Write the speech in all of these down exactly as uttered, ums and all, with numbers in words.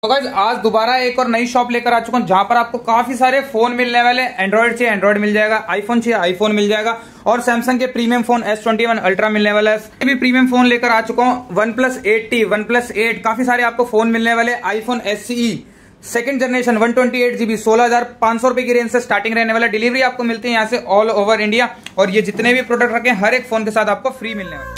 तो गाइस आज दोबारा एक और नई शॉप लेकर आ चुका हूँ जहां पर आपको काफी सारे फोन मिलने वाले। एंड्रॉइड चाहिए एंड्रॉइड मिल जाएगा, आईफोन चाहिए आईफोन मिल जाएगा और सैमसंग के premium phone S twenty one ultra मिलने वाला है। ये भी प्रीमियम फोन लेकर आ चुका हूँ। One plus eight T, one plus eight, काफी सारे आपको फोन मिलने वाले। IPhone S C E second generation one twenty eight GB सोलह हजार पांच सौ रुपए की रेंज से स्टार्टिंग रहने वाला। डिलीवरी आपको मिलती है यहाँ से ऑल ओवर इंडिया और ये जितने भी प्रोडक्ट रखे हर एक फोन के साथ आपको फ्री मिलने वाले।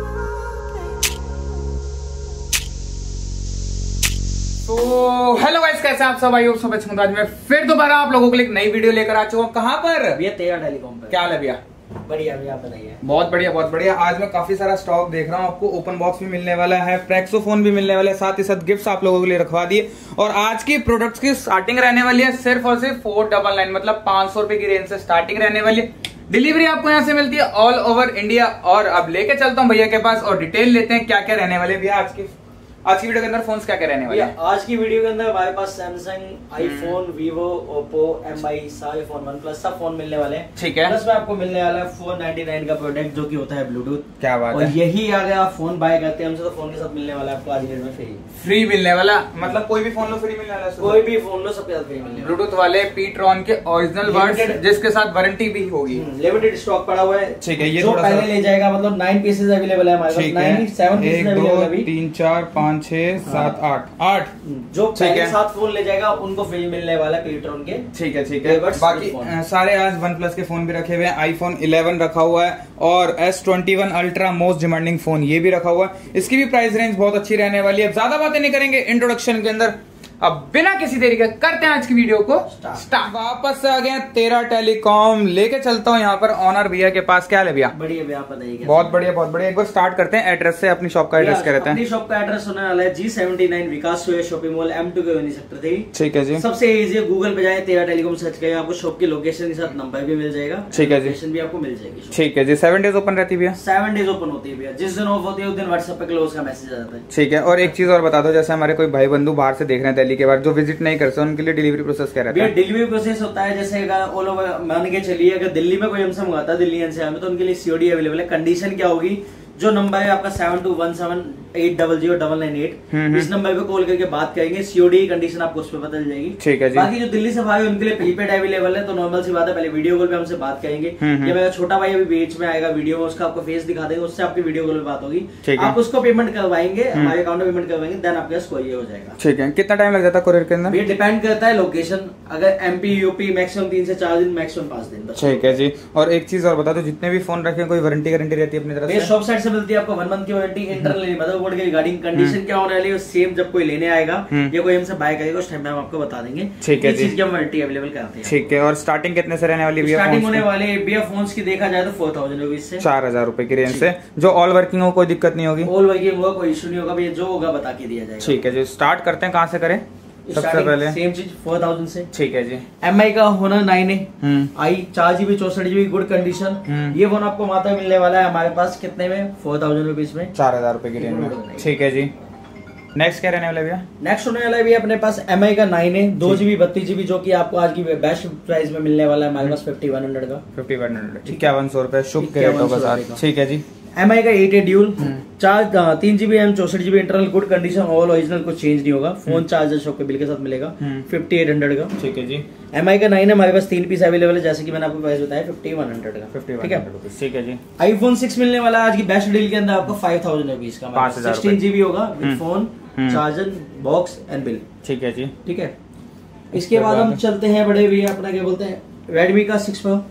तो हेलो गाइस, कैसे आप सब? आइए सब अच्छे। आज मैं फिर दोबारा आप लोगों के लिए एक नई वीडियो लेकर आ चुका हूँ। कहाँ पर? भैया तेरा टेलीकॉम पर। क्या हाल है भैया? बढ़िया भैया, आप बताइए। बहुत बढ़िया बहुत बढ़िया। आज मैं काफी सारा स्टॉक देख रहा हूँ। आपको ओपन बॉक्स भी मिलने वाला है, प्रेक्सो फोन भी मिलने वाला है, साथ ही साथ गिफ्ट्स आप लोगों के लिए रखवा दिए। और आज की प्रोडक्ट्स की स्टार्टिंग रहने वाली है सिर्फ और सिर्फ फोर डबल नाइन, मतलब पांच सौ रुपए की रेंज से स्टार्टिंग रहने वाली है। डिलीवरी आपको यहाँ से मिलती है ऑल ओवर इंडिया। और अब लेके चलता हूँ भैया के पास और डिटेल लेते हैं क्या क्या रहने वाले भैया आज की आज की वीडियो के अंदर। फोन क्या क्या रहने वाले हैं आज की वीडियो के अंदर? हमारे पास Samsung, iPhone, Vivo, Oppo, M I, सारे फोन, वन प्लस सब फोन मिलने वाले हैं। ठीक है। प्लस में आपको मिलने वाला है फोर नाइनटी नाइन का प्रोडक्ट जो कि होता है ब्लूटूथ। क्या बात और है। यही अगर आप फोन बाय करते हैं हमसे तो फोन के साथ मिलने वाला है आपको आज की डेट में फ्री फ्री मिलने वाला। मतलब कोई भी फोन लो फ्री मिलने वाला। कोई भी फोन लो सबके साथ फ्री मिलने वाला। ब्लूटूथ वाले पीट्रॉन के ओरिजिनल वर्ड्स जिसके साथ वारंटी भी होगी। लिमिटेड स्टॉक पड़ा हुआ है। ठीक है। ये जो पहले ले जाएगा, मतलब नाइन पीसेज अवेलेबल है हमारे पास। नाइन सेवन पीसेज अवेलेबल है। तीन चार पाँच छह सात आठ आठ जो पहले सात फोन ले जाएगा उनको फ्री मिलने वाला है पीट्रॉन के। ठीक है ठीक है। बाकी सारे आज वन प्लस के फोन भी रखे हुए हैं। आईफोन इलेवन रखा हुआ है और S twenty one ultra most demanding phone ये भी रखा हुआ है। इसकी भी प्राइस रेंज बहुत अच्छी रहने वाली है। ज्यादा बातें नहीं करेंगे इंट्रोडक्शन के अंदर, अब बिना किसी देरी के करते हैं आज की वीडियो को स्टार्ट। वापस आ गए तेरा टेलीकॉम, लेके चलता हूँ यहाँ पर ऑनर भैया के पास। क्या है भैया? बढ़िया भैया, आप बताइए। बहुत बढ़िया बहुत बढ़िया। एक बार स्टार्ट करते हैं एड्रेस से। अपनी शॉप का एड्रेस क्या रहता है? अपनी शॉप का एड्रेस होने वाला है G seventy nine Vikas shopping mall, M two के सेक्टर थ्री। ठीक है जी। सबसे इजी है, गूगल पे जाए तेरा टेलीकॉम सर्च करें, आपको शॉप की लोकेशन के साथ नंबर भी मिल जाएगा। ठीक है जी। लोकेशन भी आपको मिल जाएगी। ठीक है जी। सेवन डेज ओपन रहती है भैया? सेवन डेज ओपन होती है भैया। जिस दिन ऑफ होती है उस दिन व्हाट्सएप पे क्लोज का मैसेज आ जाता है। ठीक है। और एक चीज और बता दो, जैसे हमारे कोई भाई बंधु बाहर से देख रहे हैं दिल्ली के बाहर, जो विजिट नहीं करते उनके लिए डिलीवरी प्रोसेस क्या रहता है? डिलीवरी प्रोसेस होता है जैसे ऑल ओवर मान के चलिए, अगर दिल्ली में कोई हमसे मंगाता है दिल्ली एनसीआर में, तो उनके लिए सीओडी अवेलेबल है। कंडीशन क्या होगी, जो नंबर है आपका seven two one seven eight double zero double nine eight, इस नंबर पे कॉल करके बात करेंगे। सीओडी की कंडीशन आपको उस पर पता चल जाएगी। ठीक है जी। बाकी जो दिल्ली से भाई उनके लिए प्रीपेड अवेलेबल है, तो नॉर्मल सी बात है, पहले वीडियो कॉल पे हमसे बात करेंगे। ये मेरा छोटा भाई अभी बीच में आएगा वीडियो में, उसका आपको फेस दिखा देंगे, उससे आपकी वीडियो कॉल पे बात होगी। आप उसको पेमेंट करवाएंगे, हमारे अकाउंट में पेमेंट करवाएंगे, देन आपके कोरियर हो जाएगा। ठीक है। कितना टाइम लग जाता है कोरियर के अंदर? डिपेंड करता है लोकेशन। अगर एमपी यूपी मैक्सिमम तीन से चार दिन, मैक्सिमम पांच दिन। ठीक है जी। और एक चीज और बता दो, जितने भी फोन रखे कोई वारंटी गारंटी रहती है अपनी तरफ से? शॉप साइड से मिलती है आपको वन मंथ की वारंटी। इंटरनल मदरबोर्ड की रिगार्डिंग कंडीशन क्या होने वाली है सेम, जब कोई लेने आएगा या कोई हमसे बाय करेगा उस टाइम में हम आपको बता देंगे। ठीक है जी। चीज की हम वारंटी अवेलेबल कराते हैं। ठीक है। और स्टार्टिंग कितने से रहने वाली है? स्टार्टिंग होने वाले भैया फोन्स की देखा जाए तो फोर थाउजेंड रुपीज से चार हजार रुपए की रेंज से, जो ऑल वर्किंग हो, कोई दिक्कत नहीं होगी। ऑल वर्किंग होगा, कोई इशू नहीं होगा भैया, जो होगा बता के दिया जाएगा। ठीक है जी। स्टार्ट करते हैं, कहाँ से करें? सबसे पहले सेम चीज फोर थाउजेंड से। ठीक है जी। एम आई का होना नाइन है, आई चार जीबी चौसठ जीबी गुड कंडीशन। ये फोन आपको मात्र मिलने वाला है हमारे पास कितने में? फोर थाउजेंड रुपीज में, चार हजार रुपए की रेंज में। ठीक है जी। नेक्स्ट क्या रहने वाला है भैया? नेक्स्ट होने वाला है भैया अपने पास एम आई का नाइन है, दो जीबी बत्तीस जीबी, जो कि आपको आज की बेस्ट प्राइस में मिलने वाला है हमारे पास फिफ्टी वन हंड्रेड का। फिफ्टी वन हंड्रेड इक्यावन सौ रुपए शुभ के रेटों के साथ। ठीक है जी। एम आई का एट है ड्यूल, चार तीन जीबी एम चौसठ GB internal good condition, all original, कुछ चेंज नहीं होगा। फोन चार्जर शॉप के बिल के साथ मिलेगा फिफ्टी एट हंड्रेड का। ठीक है जी। एम आई का नाइन है हमारे पास, तीन पीस अवेलेबल है, जैसे कि मैंने आपको प्राइस बताया फिफ्टी वन हंड्रेड का। ठीक है ठीक है जी। आईफोन सिक्स मिलने वाला है आज की बेस्ट डील के अंदर आपको फाइव थाउजेंड रुपीज का, सिक्सटीन जीबी होगा with phone, charger, box and bill. ठीक है जी। ठीक है। इसके बाद हम चलते हैं बड़े भैया अपना क्या बोलते हैं, रेडमी का सिक्स प्रो,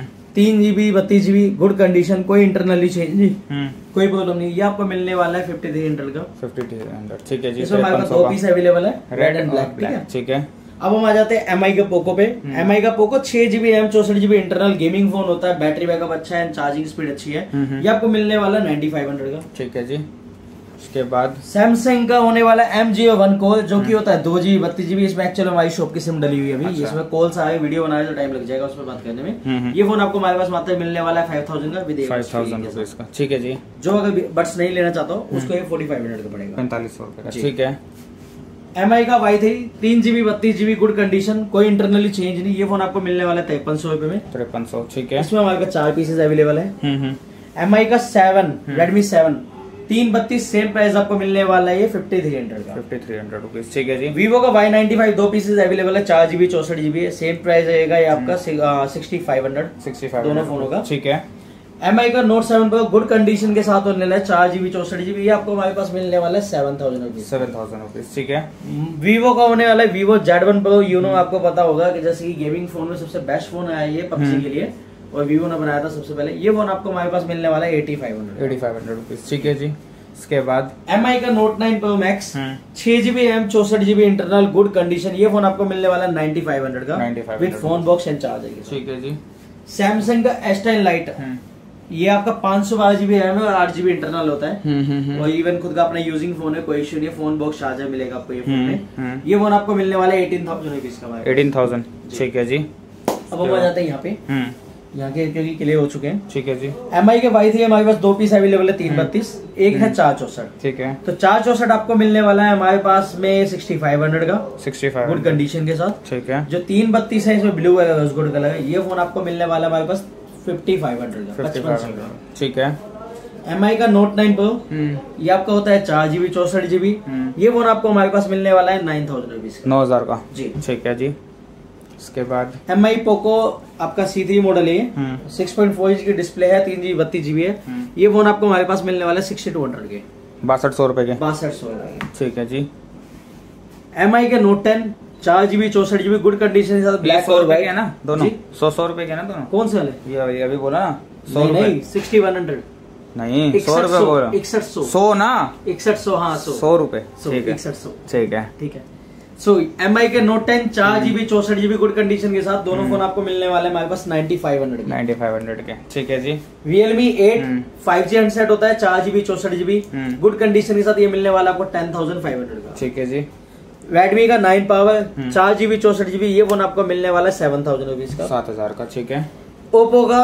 तीन जीबी बत्तीस जीबी गुड कंडीशन, कोई इंटरनली चेंज नहीं, कोई प्रॉब्लम नहीं। ये आपको मिलने वाला है फिफ्टी थ्री हंड्रेड का। Fifty three hundred. ठीक है जी। इसमें हमारे पास दो पीस अवेलेबल है, रेड एंड ब्लैक। ठीक है ठीक है। अब हम आ जाते हैं एम आई के पोको पे। एम आई का पोको छह जीबी एम चौसठ जीबी इंटरनल गेमिंग फोन होता है, बैटरी बैकअप अच्छा है, चार्जिंग स्पीड अच्छी है। ये आपको मिलने वाला नाइन्टी फाइव हंड्रेड का। ठीक है जी। उसके बाद सैमसंग का होने वाला एम जी ओ वन कोल, जो कि होता है दो जीबी बत्तीस जीबी। इसमें एक्चुअली हमारी शॉप की सिम डली हुई है अभी। अच्छा। इसमें कॉल्स आए, वीडियो बनाने तो टाइम लग जाएगा उसमें बात करने में। ये फोन आपको हमारे पास मात्र मिलने वाला है फाइव थाउजेंड का विद फाइव थाउजेंड रुपीज का। ठीक है जी। जो अगर बट्स नहीं लेना चाहता हो उसको ये फोर्टी फाइव हंड्रेड का पड़ेगा, पैंतालीस सौ रुपए का। ठीक है। एम आई का वाई थ्री, तीन जीबी बत्तीस जीबी गुड कंडीशन, कोई इंटरनली चेंज नहीं। ये फोन आपको मिलने वाला है तिरपन सौ रुपए में। तिरपन सौ। ठीक है। इसमें हमारे पास चार पीसेज अवेलेबल है। एम आई का सेवन, रेडमी सेवन, तीन बत्तीस सेम प्राइस आपको मिलने वाला है ये फिफ्टी थ्री हंड्रेड का, फिफ्टी थ्री हंड्रेड रुपीज। ठीक है जी। वीवो का वाई नाइन्टी फाइव दो पीसेज अवेलेबल है, चार जीबी चौसठ जीबी है, सेम प्राइस रहेगा ये आपका sixty five hundred, sixty five दोनों फोनों का। ठीक है। एम आई का note seven pro good condition के साथ होने वाला है, चार जीबी चौसठ जीबी, ये आपको हमारे पास मिलने वाला है seven thousand rupees, seven thousand rupees. ठीक है। वीवो का होने वाला है Vivo Z one pro, you know आपको पता होगा कि जैसे कि गेमिंग फोन में सबसे बेस्ट फोन आया ये पबजी के लिए, और वीवो ने बनाया था सबसे पहले। ये फोन आपको हमारे पास मिलने वाला है eighty five hundred, eighty five hundred rupees. ठीक है जी। इसके बाद एम आई का नोट नाइन प्रो मैक्स छह जीबी रैम चौसठ जीबी इंटरनल गुड कंडीशन, ये फोन आपको मिलने वाला है नाइन्टी फाइव हंड्रेड का with phone box and charger. ठीक है जी। सैमसंग का एस टेन लाइट, ये आपका पाँच सौ बारह जीबी रैम है और आठ जीबी इंटरनल होता है, और इवन खुद का अपना यूजिंग फोन है, कोई इशू नहीं है, फोन बॉक्स चार्जर मिलेगा आपको ये फोन में। ये फोन आपको मिलने वाला है एटीन थाउजेंड रुपीज का, एटीन थाउजेंड। ठीक है जी। अब हम आ जाते हैं यहाँ पे, यहाँ के क्योंकि क्लियर हो चुके हैं। ठीक है जी। एम आई के वाई थ्री हमारे पास दो पीस अवेलेबल है, तीन बत्तीस, एक है चार चौसठ। ठीक है। तो चार चौसठ आपको मिलने वाला है हमारे पास में सिक्सटी फाइव हंड्रेड का, सिक्सटी फाइव गुड कंडीशन के साथ। ठीक है। जो तीन बत्तीस है इसमें ब्लू है गुड कलर है, ये फोन आपको मिलने वाला है हमारे पास फिफ्टी फाइव हंड्रेड का, पचपन सौ का। ठीक है। एम आई का नोट नाइन प्रो, ये आपका होता है चार जीबी चौसठ जीबी, ये फोन आपको हमारे पास मिलने वाला है नाइन थाउजेंड रुपीज का, नौ हजार का जी। ठीक है जी। इसके बाद एम आई पोको आपका सी थ्री मॉडल है, सिक्स पॉइंट फोर इंच की डिस्प्ले है, तीन जीबी बत्तीस जीबी है, ये फोन आपको हमारे पास मिलने वाला है सिक्सटी टू हंड्रेड के, बासठ सौ रुपए के, बासठ सौ रुपए। ठीक है जी। एम आई के नोट टेन चार जीबी चौसठ जीबी गुड कंडीशन के साथ, ब्लैक और व्हाइट है ना दोनों, सौ सौ रुपए के ना दोनों। कौन से वाले? ये अभी बोला ना सौ नहीं, नहीं सिक्सटी वन हंड्रेड नहीं, सौ रुपए बोला, इकसठ सौ, सौ ना इकसठ सौ, हाँ सौ, सौ रुपए। ठीक है, इकसठ सौ। ठीक है, ठीक है। सो एम आई के नोट टेन चार जीबी चौसठ जीबी गुड कंडीशन के साथ, दोनों फोन आपको मिलने वाले हमारे पास ninety five hundred ninety five hundred के। ठीक है जी। Realme eight five G handset होता है, चार जीबी चौसठ जीबी गुड कंडीशन के साथ, ये मिलने वाला आपको टेन थाउजेंड फाइव हंड्रेड का। ठीक है जी। रेडमी का नाइन पावर चार जीबी चौसठ जीबी, ये फोन आपको मिलने वाला है सेवन थाउजेंड रुपीज का, सात हजार का। ठीक है। ओप्पो का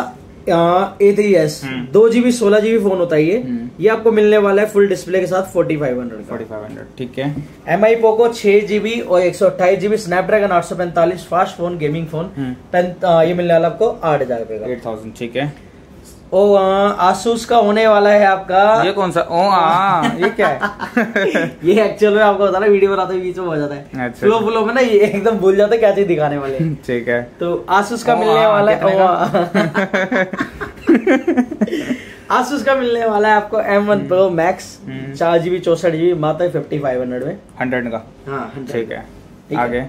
ए थ्री एस दो जीबी सोलह जीबी फोन होता है ये, ये आपको मिलने वाला है फुल डिस्प्ले के साथ फोर्टी फाइव हंड्रेड का, फोर्टी फाइव हंड्रेड। ठीक है। एम आई पोको छह जीबी और एक सौ अट्ठाईस जीबी स्नैपड्रैगन आठ सौ पैंतालीस फास्ट फोन गेमिंग फोन, ये मिलने वाला आपको आठ हजार रुपए का, एट थाउजेंड। ठीक है। ओ आसूस का होने वाला है आपका, ये कौन सा? ओ आ, ये क्या है? ये एक्चुअल में आपको बता रहा, वीडियो बनाते हुए बीच में हो जाता है, अच्छा, फ्लो फ्लो में ना ये एकदम भूल जाता है क्या चीज दिखाने वाले। ठीक है। तो आसूस का मिलने वाला है, आसूस का मिलने वाला है आपको एम वन प्रो मैक्स चार जीबी चौसठ जीबी मात्र फिफ्टी फाइव हंड्रेड में, हंड्रेड का। हाँ ठीक है। आगे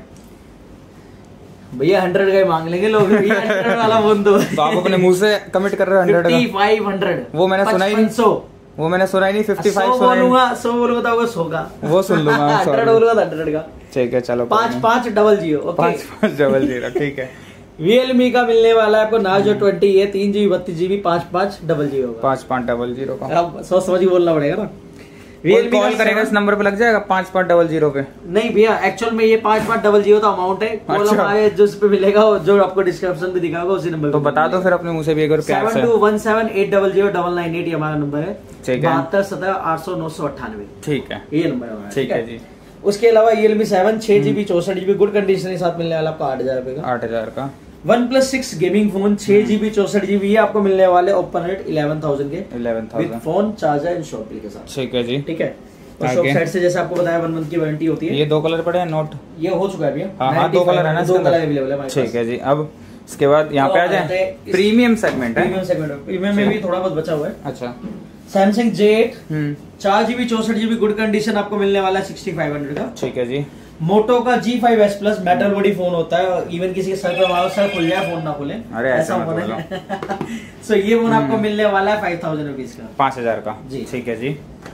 भैया हंड्रेड का ही मांग लेंगे लोग, हंड्रेड वाला फोन दो। तो आप अपने मुंह से कमिट कर रहे हो हंड्रेड का? फाइव हंड्रेड वो मैंने सुना ही नहीं, सौ वो मैंने सुना ही नहीं, फिफ्टी फाइव बोलूंगा, सौ बोलूंगा तो सौ का वो सुन लूंगा, हंड्रेड बोलूंगा तो हंड्रेड का। ठीक है चलो, पाँच पाँच डबल जीरो, पाँच पाँच डबल जीरो। ठीक है। रियलमी का मिलने वाला है आपको नार्जो ट्वेंटी है, तीन जीबी बत्तीस जीबी पाँच पाँच डबल जीरो, पाँच पाँच डबल जीरो का। अब सोच समझ ही बोलना पड़ेगा ना। रियलमी कॉल करेगा इस नंबर पे लग जाएगा पाँच पाँच डबल जीरो पे? नहीं भैया, एक्चुअल में ये पाँच पाँच डबल जीरो का अमाउंट है, अच्छा। जो उस पे मिलेगा जो आपको डिस्क्रिप्शन पे दिखाएगा उसी नंबर तो बता दो फिर अपने मुंह से भी, अगर seven two one seven eight double zero double nine eight हमारा नंबर है, ठीक है। बहत्तर सत्रह आठ सौ नौ सौ अट्ठानवे, ठीक है, ये नंबर है। ठीक है जी। उसके अलावा रियलमी सेवन छह जीबी चौसठ जीबी गुड कंडीशन के साथ मिलने वाला आपको आठ हजार रुपए का, आठ हजार का। One plus six gaming phone छह जीबी चौसठ जीबी, ये आपको मिलने वाले ओपन रेट इलेवन थाउजेंड के, eleven thousand phone charger and shop bill के साथ। ठीक है जी। ठीक है। और शॉप साइड से जैसे आपको बताया वन मंथ की वारंटी होती है। ये दो कलर पड़े हैं नोट, ये हो चुका है भैया, हाँ हाँ दो कलर है ना, दो कलर अवेलेबल है। ठीक है जी। अब इसके बाद यहाँ पे आ जाए, प्रीमियम सेगमेंट है, प्रीमियम सेगमेंट प्रीमियम में भी थोड़ा बहुत बचा हुआ है। अच्छा। सैमसंग जे एट चार जीबी चौसठ जीबी गुड कंडीशन आपको मिलने वाला है सिक्सटी फाइव हंड्रेड का। ठीक है जी। मोटो का G five S plus metal body phone होता है, इवन किसी के सर पे मारो सर खुल जाए फोन ना खुले, अरे ऐसा फोन है। सो ये फोन आपको मिलने वाला है फाइव थाउजेंड रुपीज का, पाँच हजार का जी। ठीक है जी।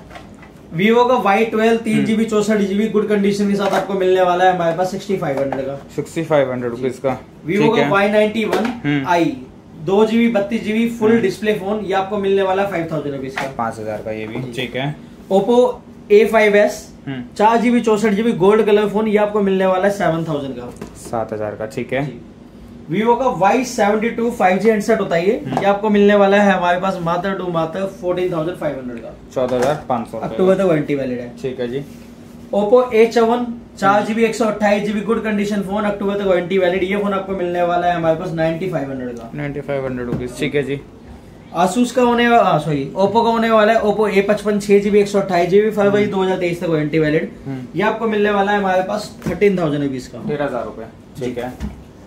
वीवो का वाई ट्वेल्व तीन जीबी चौसठ जीबी गुड कंडीशन के साथ आपको मिलने वाला है हमारे पास सिक्सटी फाइव हंड्रेड का, सिक्सटी फाइव हंड्रेड रुपीज का। वीवो का वाई नाइन्टी वन आई दो जीबी बत्तीस जीबी फुल डिस्प्ले फोन, ये आपको मिलने वाला फाइव थाउजेंड रुपीज का, पाँच हजार का ये भी। ठीक है। ओप्पो ए फाइव एस चार जीबी चौसठ जीबी गोल्ड कलर फोन, ये आपको मिलने वाला है सेवन थाउजेंड का, सात हजार का। ठीक है। वीवो का Y seventy two five G handset होता है, ये आपको मिलने वाला है हमारे पास मात्र टू मात्र फोर्टीन थाउजेंड फाइव हंड्रेड का, चौदह हजार पाँच सौ अक्टूबर तक वारंटी वैलिड है। ठीक है जी। ओप्पो ए चौवन चार जीबी एक सौ अट्ठाईस जीबी गुड कंडीशन फोन, अक्टूबर तक वारंटी वैलिड, ये फोन आपको मिलने वाला है हमारे पास नाइन्टी फाइव हंड्रेड का, नाइन्टी फाइव हंड्रेड रुपीज। ठीक है जी। आसूस का होने वाला, सॉरी ओप्पो का होने वाला है ओप्पो ए पचपन छह जीबी एक सौ अट्ठाईस जीबी फरवरी दो हजार तेईस तक वारंटी वैलिड। ये आपको मिलने वाला है हमारे पास थर्टीन थाउजेंड रुपीज का, तेरह हजार रुपए। ठीक है।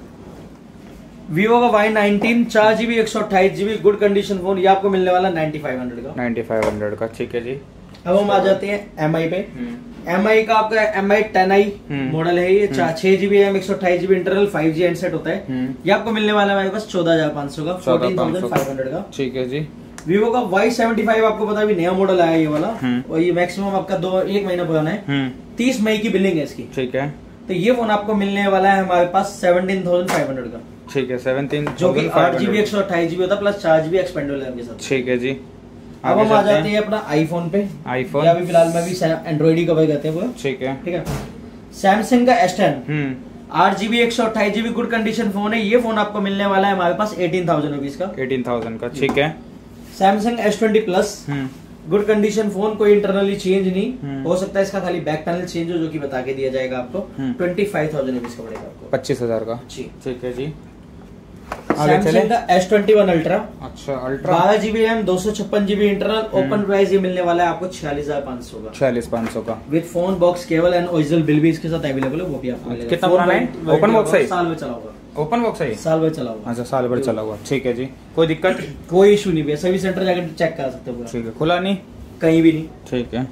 वीवो का वाई नाइनटीन चार जीबी एक सौ अट्ठाईस जीबी गुड कंडीशन फोन, ये आपको मिलने वाला नाइन्टी फाइव हंड्रेड का, नाइन्टी फाइव हंड्रेड का। ठीक है जी। अब हम आ जाते हैं एम आई पे। एम आई का आपका M I ten I model है, ये छह जीबी रैम एक सौ अट्ठाईस GB internal five G handset होता है। ये आपको मिलने वाला है हमारे पास चौदह हजार पाँच सौ का, फोर्टीन थाउजेंड फाइव हंड्रेड का। ठीक है जी। वीवो का वाई सेवेंटी फाइव आपको पता है नया मॉडल आया ये वाला, और ये मैक्सिमम आपका दो एक महीना पुराना है, तीस मई की बिलिंग है इसकी। ठीक है। तो ये फोन आपको मिलने वाला है हमारे पास सेवनटीन थाउजेंड फाइव हंड्रेड का। ठीक है। सेवनटीन जो कि आठ जीबी एक सौ अट्ठाईस जीबी होता है प्लस चार जीबी एक्सपेंडेबल के साथ। ठीक है जी। अब हम आ जाते हैं अपना आईफोन पे। आईफोन अभी फिलहाल में भी एंड्रॉइड ही कवर करते हैं पूरा। ठीक है। ठीक है। सैमसंग का एस टेन आठ जीबी एक सौ अट्ठाईस जीबी गुड कंडीशन फोन है, ये फोन आपको मिलने वाला है हमारे पास एटीन थाउजेंड रुपीज का। एटीन थाउजेंड का। ठीक है। Samsung S twenty plus good condition phone, कोई इंटरनली चेंज नहीं हो सकता है, इसका खाली बैक पैनल चेंज हो जो कि बता के दिया जाएगा आपको। ट्वेंटी फाइव थाउजेंड रुपीज का पड़ेगा आपको, पच्चीस हजार का। ठीक है जी। सैमसंग का एस ट्वेंटी वन अल्ट्रा। अच्छा अल्ट्रा। बारह जीबी रैम दो सौ छप्पन जीबी इंटरनल, ओपन प्राइस ये मिलने वाला है आपको छियालीस हजार पाँच सौ का। छियालीस पाँच सौ का with phone box cable and original bill भी इसके साथ अवेलेबल है, वो भी आपको मिलेगा। कितना पुराना है? ओपन बॉक्स है, साल में चला होगा। ओपन बॉक्स है, साल भर चला हुआ। अच्छा साल भर चला हुआ। ठीक है जी। कोई दिक्कत? कोई इशू नहीं भैया, सभी सेंटर जाकर चेक कर सकते हो। ठीक है। खुला नहीं कहीं भी नहीं। ठीक है।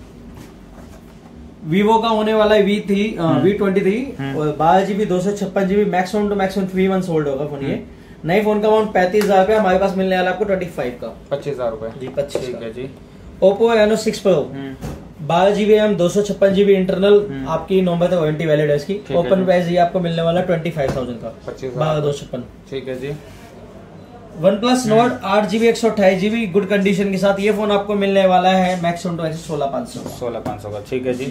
वीवो का होने वाला है V three V twenty three और बारह जीबी दो सौ छप्पन GB maximum two maximum three month old होगा फोन। ये नई फोन का अमाउंट पैंतीस हजार रुपया, हमारे पास मिलने वाला आपको ट्वेंटी फाइव का, पच्चीस हजार रुपए जी पच्चीस। ठीक है जी। ओप्पो रेनो सिक्स प्रो बारह जीबी रैम दो सौ छप्पन जीबी इंटरनल, आपकी नवंबर तक वारंटी वैलिड है इसकी। ओपन प्राइस ये आपको मिलने वाला ट्वेंटी फाइव थाउजेंड का, बारह दो छप्पन। ठीक है जी। वन प्लस नोट आठ जीबी एक सौ अट्ठाईस जीबी गुड कंडीशन के साथ, ये फोन आपको मिलने वाला है मैक्सिमम टू सोलह पाँच सौ सोलह पाँच सौ का। ठीक है जी।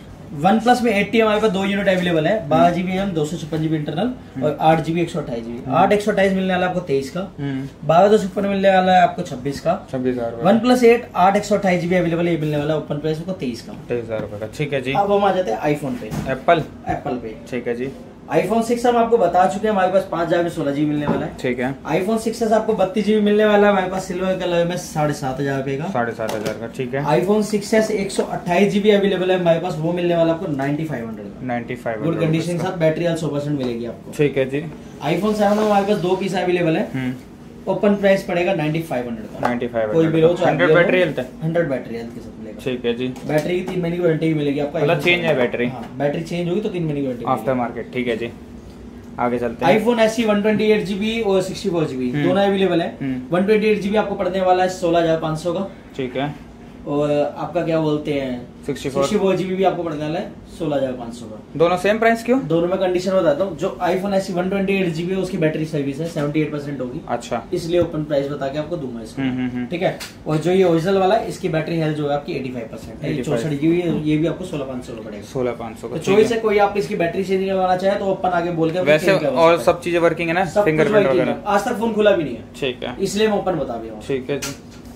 वन प्लस में एट्टी हमारे पास दो यूनिट अवेलेबल है, बारह जीबी रैम दो सौ छप्पन जीबी इंटरनल और आठ जीबी एक सौ अट्ठाईस जीबी। आठ एक सौ अट्ठाईस मिलने वाला आपको तेईस का, बारह दो छप्पन मिलने वाला है आपको छब्बीस का। छब्बीस हजार। वन प्लस एट आठ एक सौ अट्ठाईस जीबी अवेलेबल है, ये मिलने वाला ओपन प्राइस को तेईस का, तेईस हजार रुपए का। ठीक है जी। अब हम आ जाते हैं आईफोन पे। एप्पल एप्पल पे। ठीक है जी। आईफोन सिक्स हम आपको बता चुके हैं, हमारे पास पांच हजार में सोलह जीबी मिलने वाला है। ठीक है। आईफोन सिक्स एस आपको बत्तीस जीबी मिलने वाला है, हमारे पास सिल्वर कलर में साढ़े सात हजार रुपए का, साढ़े सात हजार का। ठीक है। आईफोन सिक्स एस एक सौ अट्ठाईस जीबी अवेलेबल है हमारे पास, वो मिलने वाला आपको नाइन्टी फाइव हंड्रेड का, नाइन्टी फाइव गुड कंडीशन के साथ, बैटरी सौ परसेंट मिलेगी आपको। ठीक है जी। आईफोन सेवन में हमारे पास दो पीस अवेलेबल है, ओपन प्राइस पड़ेगा नाइन्टी फाइव हंड्रेड का, नाइन्टी फाइव कोई भी लो, हंड्रेड बैटरी हेल्थ है, हंड्रेड बैटरी हेल्थ के साथ मिलेगा। ठीक है जी। बैटरी की तीन महीने की वारंटी मिलेगी आपको, मतलब चेंज है बैटरी? हाँ, बैटरी चेंज होगी तो तीन महीने की वारंटी आफ्टर मार्केट। ठीक है जी। आगे चलते हैं। IPhone S C one twenty eight GB और सिक्सटी फोर जीबी दोनों अवेलेबल है। वन ट्वेंटी एट जीबी आपको पड़ने वाला है सोलह हजार पाँच सौ का। ठीक है। और आपका क्या बोलते हैं सिक्सटी फोर जीबी भी आपको पड़ने वाला है सोलह हजार पाँच सौ का। दोनों सेम प्राइस क्यों? दोनों में कंडीशन बताता हूँ। जो iPhone S C one twenty eight GB है उसकी बैटरी सर्विस है सेवेंटी एट परसेंट होगी। अच्छा। इसलिए ओपन प्राइस बता के आपको दूंगा इसको। ठीक है। और जो ये ओरिजिनल वाला है इसकी बैटरी हेल्थ जो है आपकी एटी फाइव परसेंट है, चौसठ जीबी, ये भी आपको सोलह पाँच सौ का पड़ेगा, सोलह पाँच सौ का। चॉइस है, कोई आप इसकी बैटरी चेंज करवाना चाहे तो ओपन आगे बोल के वैसे, और सब चीजें वर्किंग है ना, फिंगरप्रिंट वगैरह? आज तक फोन खुला भी नहीं है। ठीक है, इसलिए मैं ओपन बता दिया हूँ। ठीक है जी।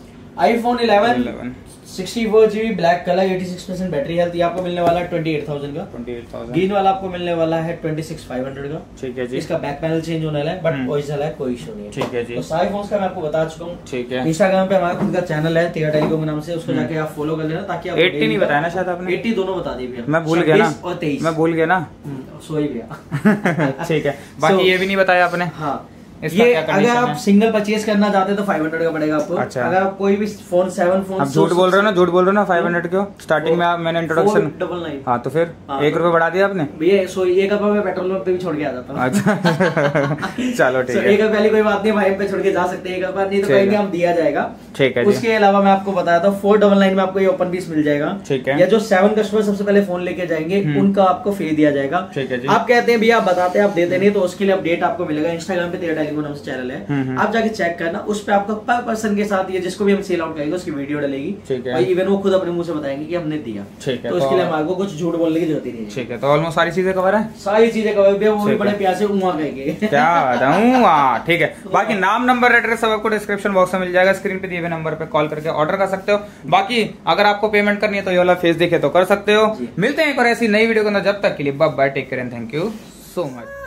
IPhone eleven sixty four GB black colour eighty six percent battery health, ये आपको मिलने वाला है ट्वेंटी एट थाउजेंड का। Twenty eight thousand. ग्रीन वाला आपको मिलने वाला है ट्वेंटी सिक्स फाइव हंड्रेड का। ठीक है जी। इसका बैक पैनल चेंज होने वाला है बट ओरिजिनल है, कोई इशू नहीं है। ठीक है जी। तो सारे फोन्स का मैं आपको बता चुका हूँ। ठीक है। इंस्टाग्राम पे हमारा खुद का चैनल है तेरा टेलीकॉम के नाम से, उसको जाके आप फॉलो कर लेना ताकि आप एट्टी नहीं बताया ना शायद आपने? एट्टी दोनों बता दी भैया, मैं भूल गया ना, और तेईस मैं भूल गया ना, सॉरी भैया। ठीक है। बाकी ये भी नहीं बताया आपने। हाँ, ये अगर आप सिंगल परचेज करना चाहते हैं तो फाइव हंड्रेड का पड़ेगा आपको। अच्छा। अगर आप कोई भी फोन सेवन फोन, आप झूठ बोल रहे हो ना, झूठ बोल रहे हो ना, फाइव हंड्रेड क्यों? स्टार्टिंग में मैंने इंट्रोडक्शन डबल नाइन। हाँ तो फिर एक रुपए बढ़ा दिया आपने भैया। सो एक रुपए में पेट्रोल पंप पे भी छोड़ के आ जाता हूँ। अच्छा। चलो ठीक है, एक रुपए वाली कोई बात नहीं, भाई पे छोड़ के जा सकते हैं, एक रुपए नहीं तो कहेंगे हम दिया जाएगा। ठीक है। उसके अलावा मैं आपको बताया था फोर डबल नाइन में आपको ये ओपन पीस मिल जाएगा। ठीक है। या जो सेवन कस्टमर सबसे पहले फोन लेके जाएंगे उनका आपको फ्री दिया जाएगा। ठीक है। आप कहते हैं भैया आप बताते हैं, आप देते नहीं, तो उसके लिए अपडेट आपको मिलेगा। इंस्टाग्राम पे तेरा टेलीकॉम नाम से चैनल है, आप जाके चेक करना, उस पे आपको पर पर्सन के साथ ये जिसको भी हम सेल आउट करेंगे उसकी वीडियो डलेगी। ठीक है। और इवन वो खुद अपने मुंह से बताएंगे कि हमने दिया। ठीक है। तो उसके लिए हमारे को कुछ झूठ बोलने की जरूरत ही नहीं है। ठीक है। तो ऑलमोस्ट सारी चीजें कवर है, सारी चीजें कवर है, वो भी बड़े प्यार से उमा कहेंगे। क्या बताऊं। ठीक है। बाकी नाम नंबर एड्रेस सब आपको डिस्क्रिप्शन बॉक्स में मिल जाएगा, स्क्रीन पे दिए हुए नंबर पे कॉल करके ऑर्डर कर सकते हो। बाकी अगर आपको पेमेंट करनी है तो ये वाला फेस दिखे तो कर सकते हो। मिलते हैं एक और ऐसी नई वीडियो के अंदर, जब तक के लिए bye bye, take care and thank you so much.